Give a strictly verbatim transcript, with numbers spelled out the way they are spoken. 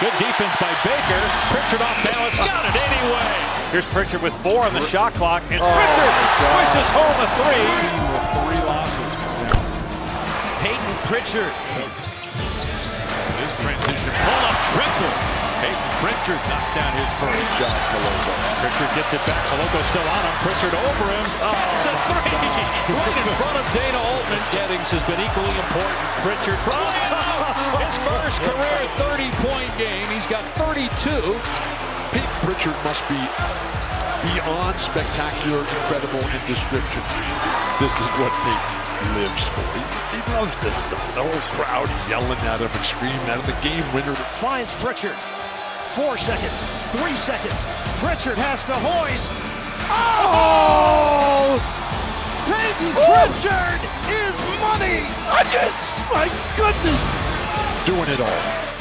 Good defense by Baker. Pritchard off balance, got it anyway. Here's Pritchard with four on the shot clock, and oh, Pritchard swishes home a three. With three losses. Payton Pritchard. This transition pull-up triple. Payton Pritchard knocks down his first. Job, Pritchard gets it back. Coloco's still on him. Pritchard over him. Oh, it's a three. Right in front of Dana Altman. Gettings has been equally important. Pritchard. Oh, his first career thirty-point game. He's got thirty-two. Payton Pritchard must be beyond spectacular, incredible in description. This is what Payton lives for. He, he loves this stuff. The whole crowd yelling at him and screaming at him. The game winner. Finds Pritchard. Four seconds. Three seconds. Pritchard has to hoist. Oh! Payton Pritchard is money! Nuggets! My goodness! Doing it all.